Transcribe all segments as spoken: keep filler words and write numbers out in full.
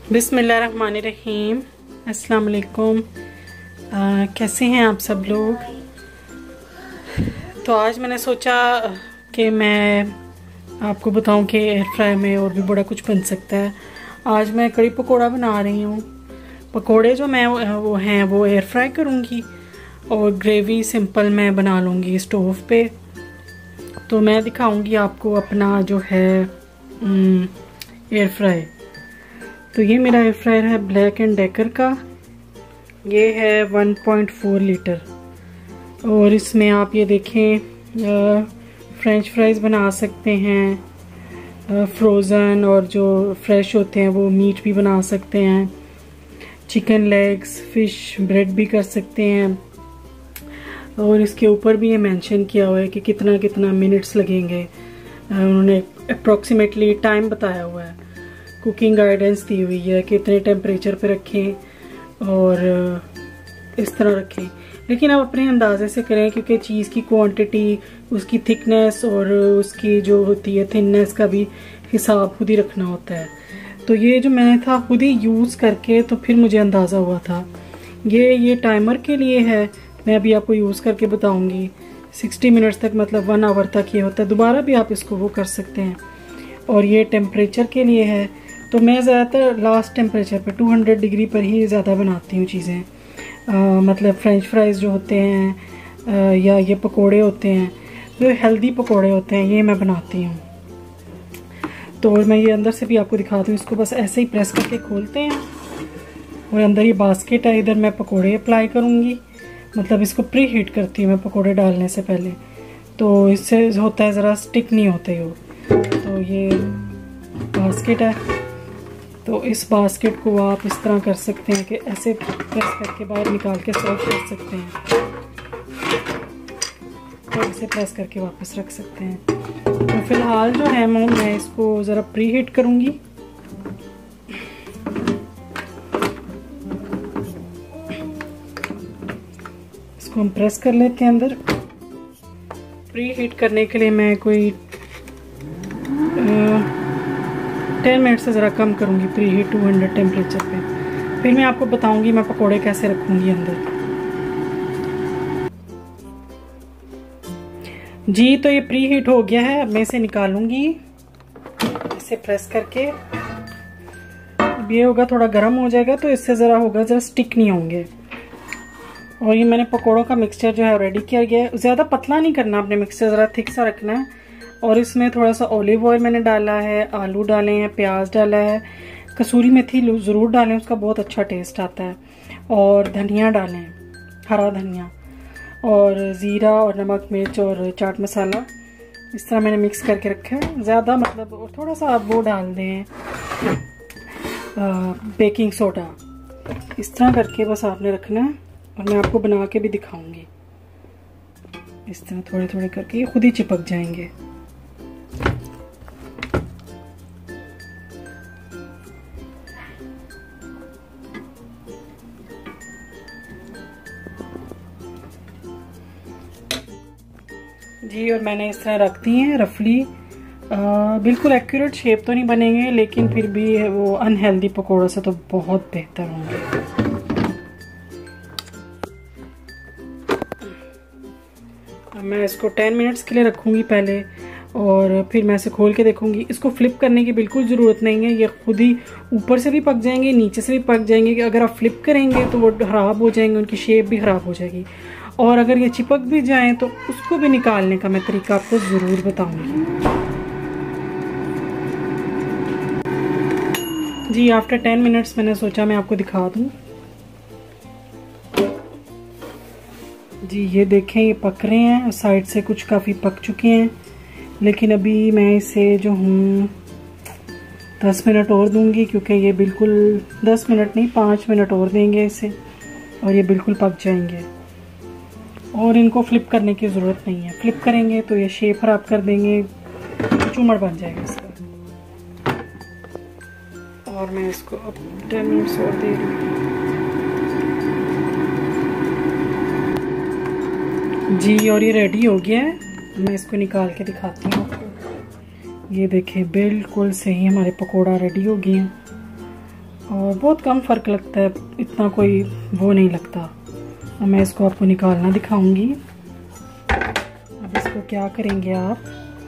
बिस्मिल्लाहिर्रहमानिर्रहीम। अस्सलाम वालेकुम। कैसे हैं आप सब लोग। तो आज मैंने सोचा कि मैं आपको बताऊं कि एयर फ्राई में और भी बड़ा कुछ बन सकता है। आज मैं कड़ी पकोड़ा बना रही हूँ। पकोड़े जो मैं वो हैं वो एयर फ्राई करूँगी और ग्रेवी सिंपल मैं बना लूँगी स्टोव पे। तो मैं दिखाऊंगी आपको अपना जो है एयर फ्राई। तो ये मेरा एयर फ्रायर है ब्लैक एंड डेकर का। ये है वन पॉइंट फोर लीटर और इसमें आप ये देखें फ्रेंच फ्राइज़ बना सकते हैं, फ्रोज़न और जो फ्रेश होते हैं वो मीट भी बना सकते हैं, चिकन लेग्स, फ़िश, ब्रेड भी कर सकते हैं। और इसके ऊपर भी ये मेंशन किया हुआ है कि कितना कितना मिनट्स लगेंगे। उन्होंने अप्रॉक्सीमेटली टाइम बताया हुआ है, कुकिंग गाइडेंस दी हुई है कि इतने टेम्परेचर पे रखें और इस तरह रखें। लेकिन आप अपने अंदाजे से करें क्योंकि चीज़ की क्वांटिटी, उसकी थिकनेस और उसकी जो होती है थिननेस का भी हिसाब खुद ही रखना होता है। तो ये जो मैंने था खुद ही यूज़ करके तो फिर मुझे अंदाज़ा हुआ था। ये ये टाइमर के लिए है, मैं अभी आपको यूज़ करके बताऊँगी। सिक्सटी मिनट्स तक मतलब वन आवर तक ये होता है, दोबारा भी आप इसको वो कर सकते हैं। और ये टेम्परेचर के लिए है। तो मैं ज़्यादातर लास्ट टेम्परेचर पे टू हंड्रेड डिग्री पर ही ज़्यादा बनाती हूँ चीज़ें। मतलब फ्रेंच फ्राइज़ जो होते हैं आ, या ये पकोड़े होते हैं जो हेल्दी पकोड़े होते हैं ये मैं बनाती हूँ। तो मैं ये अंदर से भी आपको दिखाती हूँ। इसको बस ऐसे ही प्रेस करके खोलते हैं और अंदर ये बास्केट है, इधर मैं पकोड़े अप्लाई करूँगी। मतलब इसको प्री हीट करती हूँ मैं पकोड़े डालने से पहले, तो इससे होता है ज़रा स्टिक नहीं होते हो। तो ये बास्केट है, तो इस बास्केट को आप इस तरह कर सकते हैं कि ऐसे प्रेस करके बाहर निकाल के सर्व कर सकते हैं और इसे प्रेस करके वापस रख सकते हैं। तो फिलहाल जो है मैं इसको ज़रा प्री हीट करूँगी। इसको हम प्रेस कर लेते हैं अंदर। प्री हीट करने के लिए मैं कोई टेन मिनट से ज़रा कम करूँगी preheat two hundred temperature पे। फिर मैं आपको बताऊँगी मैं पकोड़े कैसे रखूँगी अंदर। जी तो ये प्री हीट हो गया है, अब मैं इसे निकालूँगी इसे प्रेस करके। ये होगा थोड़ा गर्म हो जाएगा तो इससे ज़रा होगा ज़रा स्टिक नहीं होंगे। और ये मैंने पकोड़ों का मिक्सचर जो है रेडी किया गया है। ज़्यादा पतला नहीं करना आपने मिक्सचर, ज़रा थिक सा रखना है। और इसमें थोड़ा सा ऑलिव ऑयल मैंने डाला है, आलू डाले हैं, प्याज डाला है, कसूरी मेथी ज़रूर डालें, उसका बहुत अच्छा टेस्ट आता है। और धनिया डालें, हरा धनिया, और ज़ीरा और नमक, मिर्च और चाट मसाला इस तरह मैंने मिक्स करके रखा है। ज़्यादा मतलब और थोड़ा सा आप वो डाल दें बेकिंग सोडा। इस तरह करके बस आपने रखना है और मैं आपको बना के भी दिखाऊंगी। इस तरह थोड़े थोड़े करके ये खुद ही चिपक जाएंगे। जी और मैंने इस तरह रख दी हैं रफली। बिल्कुल एक्यूरेट शेप तो नहीं बनेंगे लेकिन फिर भी वो अनहेल्दी पकोड़ों से तो बहुत बेहतर होंगे। अब मैं इसको टेन मिनट्स के लिए रखूँगी पहले और फिर मैं इसे खोल के देखूँगी। इसको फ्लिप करने की बिल्कुल ज़रूरत नहीं है, ये खुद ही ऊपर से भी पक जाएंगे, नीचे से भी पक जाएंगे। कि अगर आप फ्लिप करेंगे तो वो ख़राब हो जाएंगे, उनकी शेप भी ख़राब हो जाएगी। और अगर ये चिपक भी जाएं तो उसको भी निकालने का मैं तरीका आपको ज़रूर बताऊंगी। जी आफ्टर टेन मिनट्स मैंने सोचा मैं आपको दिखा दूं। जी ये देखें ये पक रहे हैं, साइड से कुछ काफ़ी पक चुके हैं। लेकिन अभी मैं इसे जो हूँ दस मिनट और दूंगी क्योंकि ये बिल्कुल दस मिनट नहीं पाँच मिनट और देंगे इसे और ये बिल्कुल पक जाएंगे। और इनको फ्लिप करने की ज़रूरत नहीं है, फ्लिप करेंगे तो ये शेप खराब कर देंगे, चूमड़ बन जाएगा इसका। और मैं इसको अब टेन मिनट्स और दे रही हूँ। जी और ये रेडी हो गया है, मैं इसको निकाल के दिखाती हूँ आपको। ये देखिए बिल्कुल सही हमारे पकोड़ा रेडी हो गए हैं। और बहुत कम फ़र्क लगता है, इतना कोई वो नहीं लगता। अब मैं इसको आपको निकालना दिखाऊंगी। अब इसको क्या करेंगे आप,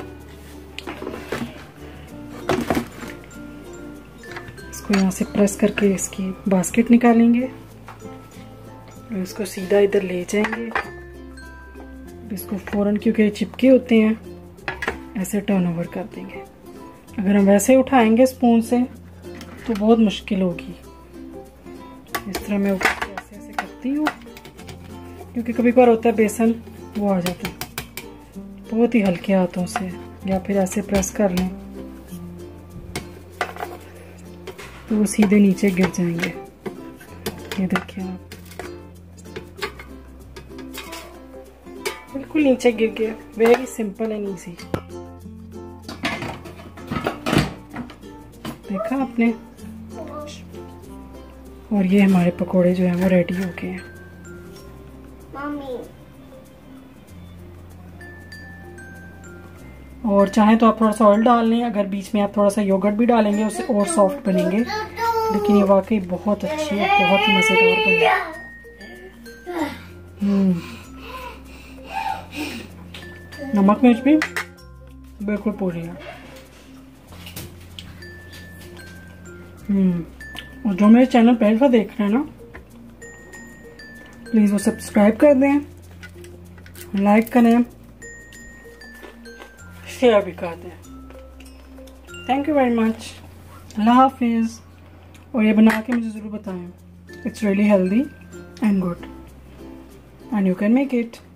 इसको यहाँ से प्रेस करके इसकी बास्केट निकालेंगे और इसको सीधा इधर ले जाएंगे। इसको फ़ौरन, क्योंकि चिपके होते हैं, ऐसे टर्न ओवर कर देंगे। अगर हम वैसे उठाएंगे स्पून से तो बहुत मुश्किल होगी। इस तरह मैं ऐसे ऐसे करती हूँ, क्योंकि कभी कभार होता है बेसन वो आ जाता है। बहुत ही हल्के हाथों से, या फिर ऐसे प्रेस कर लें तो वो सीधे नीचे गिर जाएंगे। ये देखिए आप, बिल्कुल नीचे गिर गए। Very simple and easy. देखा आपने। और ये हमारे पकोड़े जो हैं वो रेडी हो गए हैं। और चाहें तो आप थोड़ा सा ऑयल डाल लें, अगर बीच में आप थोड़ा सा योगर्ट भी डालेंगे उससे और सॉफ्ट बनेंगे। लेकिन ये वाकई बहुत अच्छी है, बहुत ही मज़ेदार बने। हम्म नमक मिर्च भी बिल्कुल पूरी है। हम्म और जो मेरे चैनल पहले बार देख रहे हैं ना, प्लीज़ वो सब्सक्राइब कर दें, लाइक करें, शेयर भी कर दें। Thank you very much. अल्लाह हाफिज़। और ये बना के मुझे ज़रूर बताएं। It's really healthy and good and you can make it.